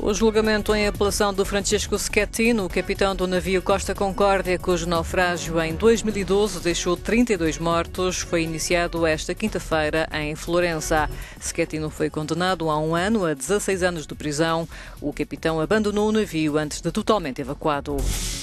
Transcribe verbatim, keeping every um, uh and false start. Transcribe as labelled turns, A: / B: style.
A: O julgamento em apelação do Francesco Schettino, o capitão do navio Costa Concórdia, cujo naufrágio em dois mil e doze deixou trinta e dois mortos, foi iniciado esta quinta-feira em Florença. Schettino foi condenado a um ano a dezasseis anos de prisão. O capitão abandonou o navio antes de totalmente evacuado.